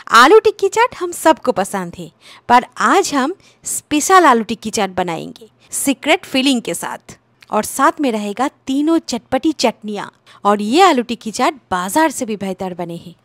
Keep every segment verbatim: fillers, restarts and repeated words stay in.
आलू टिक्की चाट हम सबको पसंद है, पर आज हम स्पेशल आलू टिक्की चाट बनाएंगे सीक्रेट फीलिंग के साथ, और साथ में रहेगा तीनों चटपटी चटनियाँ। और ये आलू टिक्की चाट बाजार से भी बेहतर बने हैं।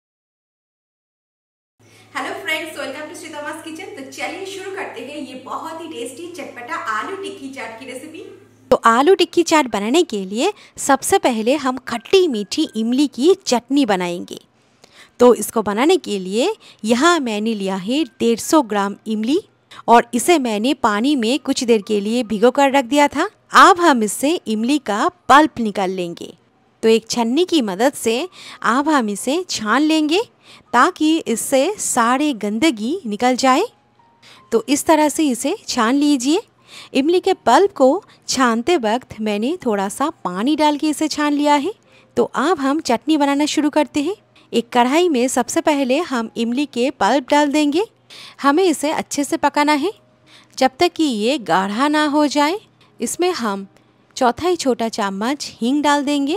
हेलो फ्रेंड्स, वेलकम टू श्रीतमास किचन। तो चलिए शुरू करते हैं ये बहुत ही टेस्टी चटपटा आलू टिक्की चाट की रेसिपी। तो आलू टिक्की चाट बनाने के लिए सबसे पहले हम खट्टी मीठी इमली की चटनी बनाएंगे। तो इसको बनाने के लिए यहाँ मैंने लिया है डेढ़ सौ ग्राम इमली, और इसे मैंने पानी में कुछ देर के लिए भिगो कर रख दिया था। अब हम इससे इमली का पल्प निकाल लेंगे। तो एक छन्नी की मदद से अब हम इसे छान लेंगे ताकि इससे सारे गंदगी निकल जाए। तो इस तरह से इसे छान लीजिए। इमली के पल्प को छानते वक्त मैंने थोड़ा सा पानी डाल के इसे छान लिया है। तो अब हम चटनी बनाना शुरू करते हैं। एक कढ़ाई में सबसे पहले हम इमली के पल्प डाल देंगे। हमें इसे अच्छे से पकाना है जब तक कि ये गाढ़ा ना हो जाए। इसमें हम चौथाई छोटा चम्मच हींग डाल देंगे,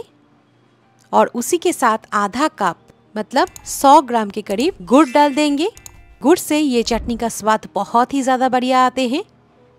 और उसी के साथ आधा कप मतलब सौ ग्राम के करीब गुड़ डाल देंगे। गुड़ से ये चटनी का स्वाद बहुत ही ज़्यादा बढ़िया आते हैं।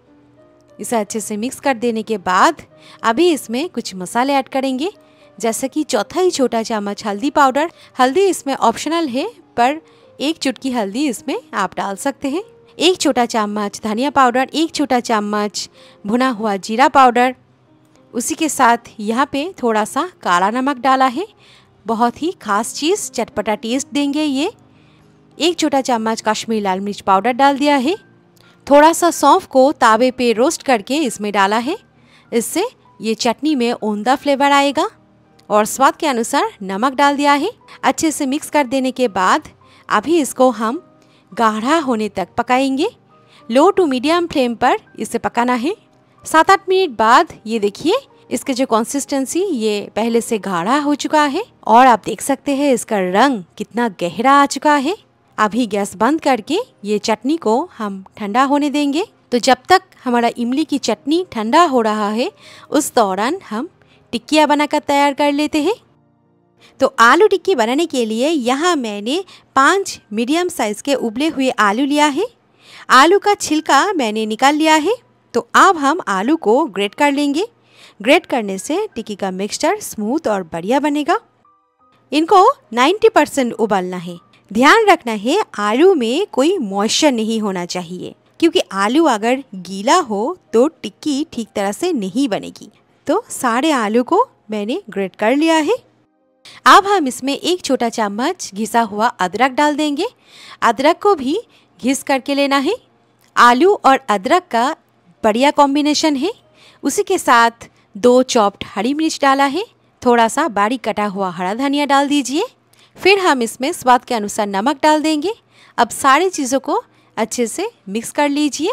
इसे अच्छे से मिक्स कर देने के बाद अभी इसमें कुछ मसाले ऐड करेंगे, जैसे कि चौथाई छोटा चम्मच हल्दी पाउडर। हल्दी इसमें ऑप्शनल है, पर एक चुटकी हल्दी इसमें आप डाल सकते हैं। एक छोटा चम्मच धनिया पाउडर, एक छोटा चम्मच भुना हुआ जीरा पाउडर। उसी के साथ यहाँ पे थोड़ा सा काला नमक डाला है, बहुत ही खास चीज़, चटपटा टेस्ट देंगे ये। एक छोटा चम्मच कश्मीरी लाल मिर्च पाउडर डाल दिया है। थोड़ा सा सौंफ को तावे पे रोस्ट करके इसमें डाला है, इससे ये चटनी में उम्दा फ्लेवर आएगा। और स्वाद के अनुसार नमक डाल दिया है। अच्छे से मिक्स कर देने के बाद अभी इसको हम गाढ़ा होने तक पकाएंगे। लो टू मीडियम फ्लेम पर इसे पकाना है। सात आठ मिनट बाद ये देखिए, इसके जो कंसिस्टेंसी ये पहले से गाढ़ा हो चुका है, और आप देख सकते हैं इसका रंग कितना गहरा आ चुका है। अभी गैस बंद करके ये चटनी को हम ठंडा होने देंगे। तो जब तक हमारा इमली की चटनी ठंडा हो रहा है, उस दौरान हम टिक्कियाँ बनाकर तैयार कर लेते हैं। तो आलू टिक्की बनाने के लिए यहाँ मैंने पाँच मीडियम साइज़ के उबले हुए आलू लिया है। आलू का छिलका मैंने निकाल लिया है। तो अब हम आलू को ग्रेट कर लेंगे। ग्रेट करने से टिक्की का मिक्सचर स्मूथ और बढ़िया बनेगा। इनको नब्बे परसेंट उबालना है। ध्यान रखना है आलू में कोई मॉइस्चर नहीं होना चाहिए, क्योंकि आलू अगर गीला हो तो टिक्की ठीक तरह से नहीं बनेगी। तो सारे आलू को मैंने ग्रेट कर लिया है। अब हम इसमें एक छोटा चम्मच घिसा हुआ अदरक डाल देंगे। अदरक को भी घिस करके लेना है। आलू और अदरक का बढ़िया कॉम्बिनेशन है। उसी के साथ दो चॉप्ड हरी मिर्च डाला है। थोड़ा सा बारीक कटा हुआ हरा धनिया डाल दीजिए। फिर हम इसमें स्वाद के अनुसार नमक डाल देंगे। अब सारी चीज़ों को अच्छे से मिक्स कर लीजिए।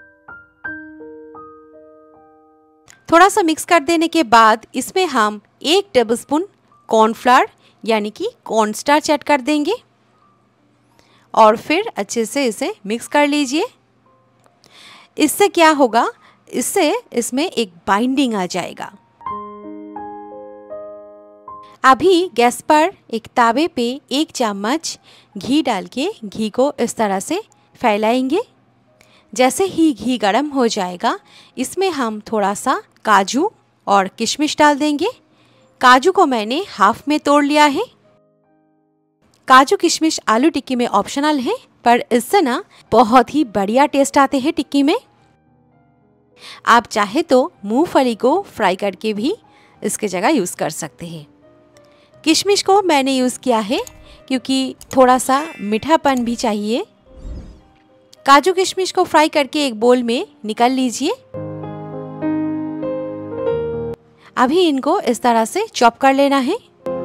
थोड़ा सा मिक्स कर देने के बाद इसमें हम एक टेबलस्पून कॉर्नफ्लावर यानी कि कॉर्नस्टार्च ऐड कर देंगे, और फिर अच्छे से इसे मिक्स कर लीजिए। इससे क्या होगा, इससे इसमें एक बाइंडिंग आ जाएगा। अभी गैस पर एक तावे पे एक चम्मच घी डाल के घी को इस तरह से फैलाएंगे। जैसे ही घी गर्म हो जाएगा, इसमें हम थोड़ा सा काजू और किशमिश डाल देंगे। काजू को मैंने हाफ में तोड़ लिया है। काजू किशमिश आलू टिक्की में ऑप्शनल है, पर इससे ना बहुत ही बढ़िया टेस्ट आते हैं टिक्की में। आप चाहे तो मूंगफली को फ्राई करके भी इसके जगह यूज़ कर सकते हैं। किशमिश को मैंने यूज़ किया है क्योंकि थोड़ा सा मीठापन भी चाहिए। काजू किशमिश को फ्राई करके एक बोल में निकाल लीजिए। अभी इनको इस तरह से चॉप कर लेना है।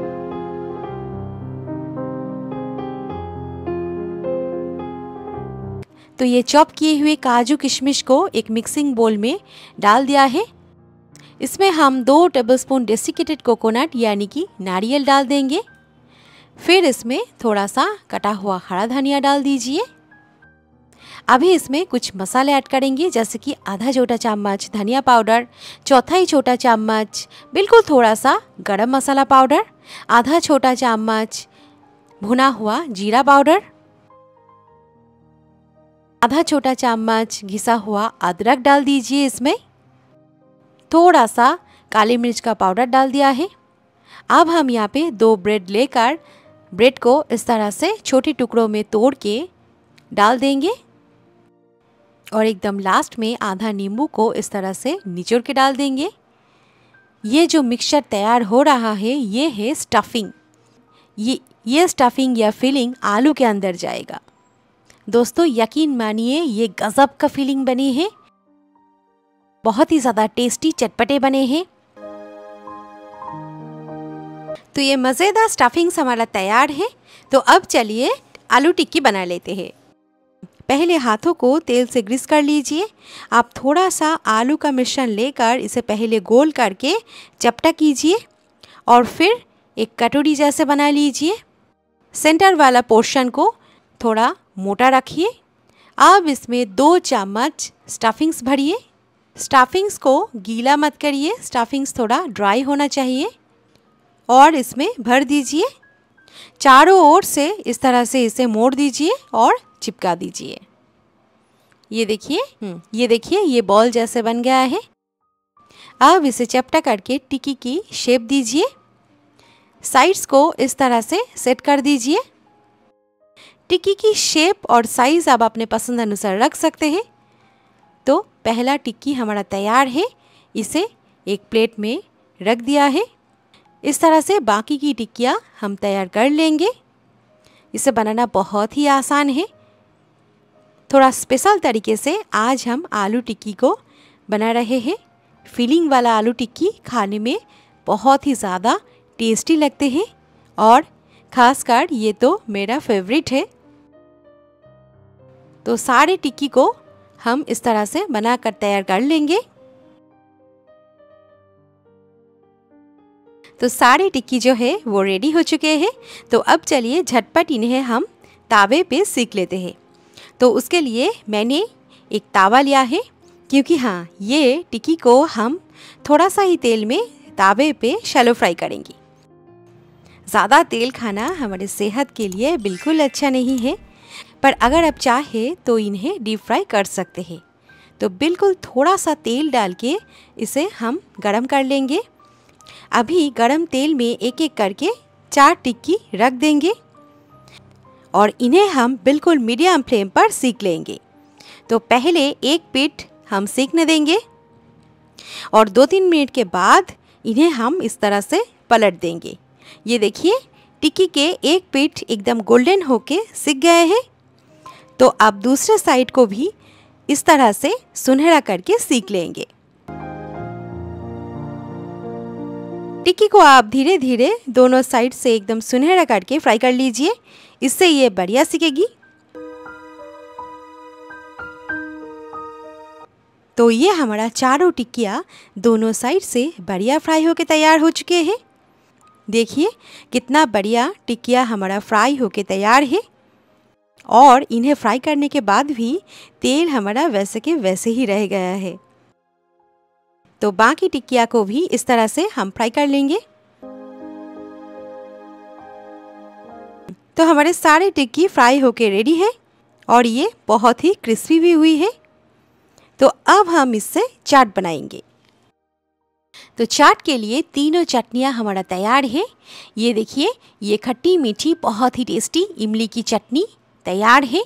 तो ये चॉप किए हुए काजू किशमिश को एक मिक्सिंग बोल में डाल दिया है। इसमें हम दो टेबलस्पून डेसिकेटेड कोकोनट यानी कि नारियल डाल देंगे। फिर इसमें थोड़ा सा कटा हुआ हरा धनिया डाल दीजिए। अभी इसमें कुछ मसाले ऐड करेंगे, जैसे कि आधा छोटा चम्मच धनिया पाउडर, चौथाई छोटा चम्मच बिल्कुल थोड़ा सा गरम मसाला पाउडर, आधा छोटा चम्मच भुना हुआ जीरा पाउडर, आधा छोटा चम्मच घिसा हुआ अदरक डाल दीजिए। इसमें थोड़ा सा काली मिर्च का पाउडर डाल दिया है। अब हम यहाँ पे दो ब्रेड लेकर ब्रेड को इस तरह से छोटे टुकड़ों में तोड़ के डाल देंगे और एकदम लास्ट में आधा नींबू को इस तरह से निचोड़ के डाल देंगे। ये जो मिक्सचर तैयार हो रहा है ये है स्टफिंग। ये ये स्टफिंग या फिलिंग आलू के अंदर जाएगा। दोस्तों यकीन मानिए ये गजब का फीलिंग बनी है, बहुत ही ज़्यादा टेस्टी चटपटे बने हैं। तो ये मज़ेदार स्टफिंग्स हमारा तैयार है। तो अब चलिए आलू टिक्की बना लेते हैं। पहले हाथों को तेल से ग्रीस कर लीजिए। आप थोड़ा सा आलू का मिश्रण लेकर इसे पहले गोल करके चपटा कीजिए और फिर एक कटोरी जैसे बना लीजिए। सेंटर वाला पोर्शन को थोड़ा मोटा रखिए। अब इसमें दो चम्मच स्टफिंग्स भरिए। स्टफिंग्स को गीला मत करिए, स्टफिंग्स थोड़ा ड्राई होना चाहिए और इसमें भर दीजिए। चारों ओर से इस तरह से इसे मोड़ दीजिए और चिपका दीजिए। ये देखिए ये देखिए ये बॉल जैसे बन गया है। अब इसे चपटा करके टिक्की की शेप दीजिए। साइड्स को इस तरह से सेट कर दीजिए। टिक्की की शेप और साइज आप अपने पसंद अनुसार रख सकते हैं। तो पहला टिक्की हमारा तैयार है, इसे एक प्लेट में रख दिया है। इस तरह से बाकी की टिक्कियाँ हम तैयार कर लेंगे। इसे बनाना बहुत ही आसान है। थोड़ा स्पेशल तरीके से आज हम आलू टिक्की को बना रहे हैं। फिलिंग वाला आलू टिक्की खाने में बहुत ही ज़्यादा टेस्टी लगते हैं और ख़ासकर ये तो मेरा फेवरेट है। तो सारे टिक्की को हम इस तरह से बनाकर तैयार कर लेंगे। तो सारे टिक्की जो है वो रेडी हो चुके हैं। तो अब चलिए झटपट इन्हें हम तावे पे सेक लेते हैं। तो उसके लिए मैंने एक तावा लिया है, क्योंकि हाँ ये टिक्की को हम थोड़ा सा ही तेल में तावे पे शैलो फ्राई करेंगे। ज़्यादा तेल खाना हमारे सेहत के लिए बिल्कुल अच्छा नहीं है, पर अगर आप चाहे तो इन्हें डीप फ्राई कर सकते हैं। तो बिल्कुल थोड़ा सा तेल डाल के इसे हम गरम कर लेंगे। अभी गरम तेल में एक एक करके चार टिक्की रख देंगे और इन्हें हम बिल्कुल मीडियम फ्लेम पर सेक लेंगे। तो पहले एक पिट हम सेकने देंगे और दो तीन मिनट के बाद इन्हें हम इस तरह से पलट देंगे। ये देखिए टिक्की के एक पिट एकदम गोल्डन होके सिक गए हैं। तो अब दूसरे साइड को भी इस तरह से सुनहरा करके सेक लेंगे। टिक्की को आप धीरे धीरे दोनों साइड से एकदम सुनहरा करके फ्राई कर लीजिए, इससे ये बढ़िया सिकेगी। तो ये हमारा चारों टिक्कियाँ दोनों साइड से बढ़िया फ्राई होके तैयार हो चुके हैं। देखिए कितना बढ़िया टिक्कियाँ हमारा फ्राई होके तैयार है और इन्हें फ्राई करने के बाद भी तेल हमारा वैसे के वैसे ही रह गया है। तो बाकी टिक्किया को भी इस तरह से हम फ्राई कर लेंगे। तो हमारे सारे टिक्की फ्राई होके रेडी है और ये बहुत ही क्रिस्पी भी हुई है। तो अब हम इससे चाट बनाएंगे। तो चाट के लिए तीनों चटनियाँ हमारा तैयार है। ये देखिए ये खट्टी मीठी बहुत ही टेस्टी इमली की चटनी तैयार है।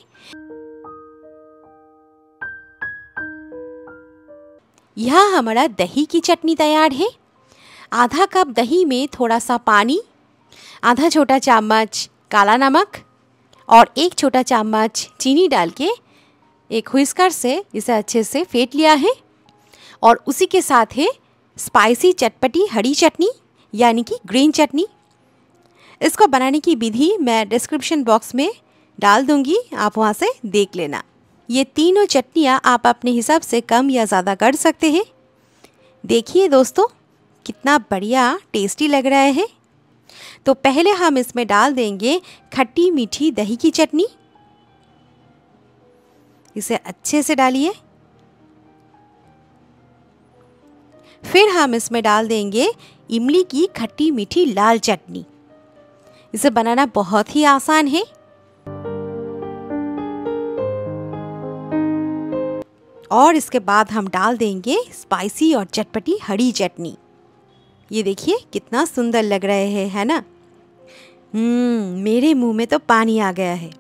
यहाँ हमारा दही की चटनी तैयार है। आधा कप दही में थोड़ा सा पानी, आधा छोटा चम्मच काला नमक और एक छोटा चम्मच चीनी डाल के एक व्हिस्कर से इसे अच्छे से फेंट लिया है। और उसी के साथ है स्पाइसी चटपटी हरी चटनी यानी कि ग्रीन चटनी। इसको बनाने की विधि मैं डिस्क्रिप्शन बॉक्स में डाल दूंगी, आप वहाँ से देख लेना। ये तीनों चटनियाँ आप अपने हिसाब से कम या ज़्यादा कर सकते हैं। देखिए दोस्तों कितना बढ़िया टेस्टी लग रहा है। तो पहले हम इसमें डाल देंगे खट्टी मीठी दही की चटनी। इसे अच्छे से डालिए। फिर हम इसमें डाल देंगे इमली की खट्टी मीठी लाल चटनी। इसे बनाना बहुत ही आसान है। और इसके बाद हम डाल देंगे स्पाइसी और चटपटी हरी चटनी। ये देखिए कितना सुंदर लग रहे हैं, है ना। हम्म मेरे मुंह में तो पानी आ गया है।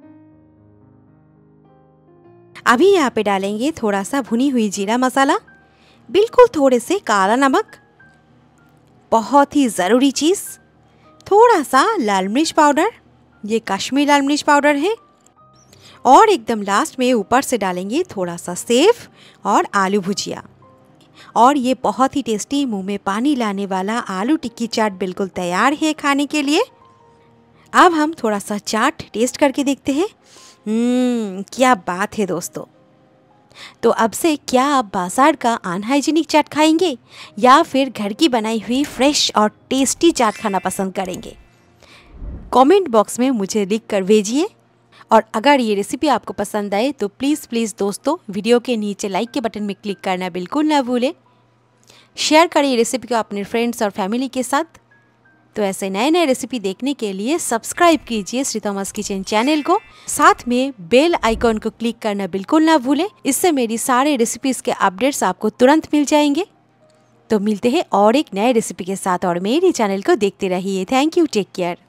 अभी यहाँ पे डालेंगे थोड़ा सा भुनी हुई जीरा मसाला, बिल्कुल थोड़े से काला नमक, बहुत ही ज़रूरी चीज़ थोड़ा सा लाल मिर्च पाउडर, ये कश्मीरी लाल मिर्च पाउडर है, और एकदम लास्ट में ऊपर से डालेंगे थोड़ा सा सेव और आलू भुजिया। और ये बहुत ही टेस्टी मुंह में पानी लाने वाला आलू टिक्की चाट बिल्कुल तैयार है खाने के लिए। अब हम थोड़ा सा चाट टेस्ट करके देखते हैं। हम्म क्या बात है दोस्तों। तो अब से क्या आप बाजार का अनहाइजीनिक चाट खाएंगे या फिर घर की बनाई हुई फ्रेश और टेस्टी चाट खाना पसंद करेंगे? कमेंट बॉक्स में मुझे लिख कर भेजिए। और अगर ये रेसिपी आपको पसंद आए तो प्लीज़ प्लीज़ दोस्तों वीडियो के नीचे लाइक के बटन में क्लिक करना बिल्कुल ना भूलें। शेयर करिए रेसिपी को अपने फ्रेंड्स और फैमिली के साथ। तो ऐसे नए नए रेसिपी देखने के लिए सब्सक्राइब कीजिए श्री थॉमस किचन चैनल को, साथ में बेल आइकॉन को क्लिक करना बिल्कुल ना भूलें। इससे मेरी सारे रेसिपीज़ के अपडेट्स आपको तुरंत मिल जाएंगे। तो मिलते हैं और एक नए रेसिपी के साथ, और मेरी चैनल को देखते रहिए। Thank you, take care.